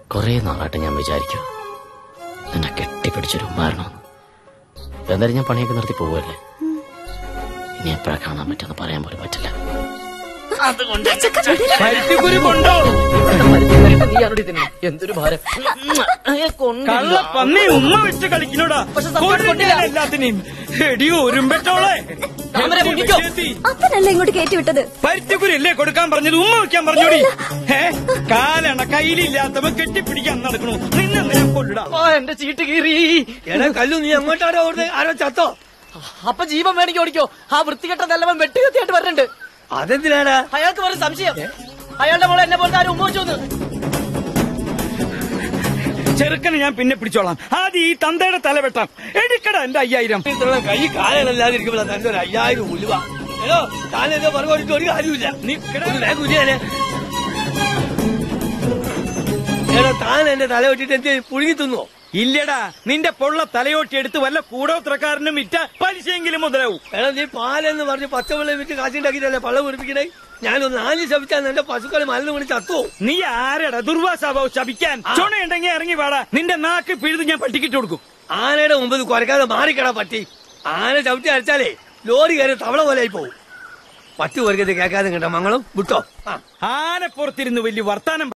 കുറെ നാളായിട്ട് ഞാൻ വിചാരിക്കും എന്നെ കെട്ടിപ്പിടിച്ചൊരു ഉമ്മാരണമെന്ന്. എന്തായാലും ഞാൻ പണിയൊക്കെ നിർത്തി പോവല്ലേ, ഇനി എപ്പോഴാ കാണാൻ പറ്റുമെന്ന് പറയാൻ പോലും പറ്റില്ല. എന്തൊരു ഭാരം പന്നി ഉമ്മ വെച്ച് കളിക്കണോടാ എല്ലാത്തിനെയും. ഒരുമ്പെട്ടോളെ അപ്പനല്ല ഇങ്ങോട്ട് കയറ്റി വിട്ടത്. പരുത്തിക്കുരല്ലേ കൊടുക്കാൻ പറഞ്ഞത്, ഉമ്മ വെക്കാൻ പറഞ്ഞോടി. കാലണ കയ്യിലില്ലാത്തവ കെട്ടിപ്പിടിക്കാൻ നടക്കണു. നിന്നെ കൊല്ലിടാ. എന്റെ ചീട്ട് കീറി. കല്ലു നീ എങ്ങോട്ടാണോ ഓടുന്നത്? ആരോ ചത്തോ? അപ്പൊ ജീവൻ വേണമെങ്കിൽ ഓടിക്കോ. ആ വൃത്തികെട്ട നല്ലവൻ വെട്ടുകത്തിയായിട്ട് വരണ്ട്. അതെന്തിനാടാ? അയാൾക്ക് വേറെ സംശയം. അയാളുടെ മോളെ എന്നെ പോലത്തെ ആരും ഉമ്മ വെച്ചു. ചെറുക്കനെ ഞാൻ പിന്നെ പിടിച്ചോളാം. ആദ്യം ഈ തന്തയുടെ തല വെട്ടാം. എടുക്കടാ എന്റെ 5000. കൈ കാലല്ലാതിരിക്കുമ്പോഴാ തന്റെ ഒരു 5000 ഉലുവ. ഏതോ താനെന്തോ പറഞ്ഞിട്ട് ഒരു കാര്യമില്ല. നീ കുതിയാനെ ഏടോ താൻ എന്റെ തല വെട്ടിട്ട് എന്ത് പുഴുങ്ങി തിന്നോ? ഇല്ലടാ, നിന്റെ പൊള്ള തലയോട്ടി എടുത്ത് വല്ല കൂടോത്രക്കാരനും വിറ്റ പലിശയെങ്കിലും മുതലാവും. എടാ നീ പാലെന്ന് പറഞ്ഞ് പച്ചവെള്ളം വിറ്റ് കാശുണ്ടാക്കിട്ടല്ലേ പള്ള കുറിപ്പിക്കണേ? ഞാനൊന്ന് 4 ശപിച്ചാൽ എന്റെ പശുക്കളെ മലന്ന് വിളിച്ച് ചത്തുവോ? നീ ആരടാ ദുർവാസാവോ ശപിക്കാൻ? ചുണയുണ്ടെങ്കിൽ ഇറങ്ങി വാടാ. നിന്റെ നാക്ക് പിഴുത് ഞാൻ പട്ടിക്കിട്ട് കൊടുക്കും. ആനയുടെ മുമ്പ് കുറയ്ക്കാതെ മാറിക്കടാ പട്ടി. ആന ചവിട്ടി അടിച്ചാലേ ലോറി കയറി തവള പോലെയായി പോവും. പറ്റു കുറയ്ക്കത് കേൾക്കാതെ കേട്ടോ മംഗളം വിട്ടോ. ആനപ്പുറത്തിരുന്ന് വലിയ വർത്താനം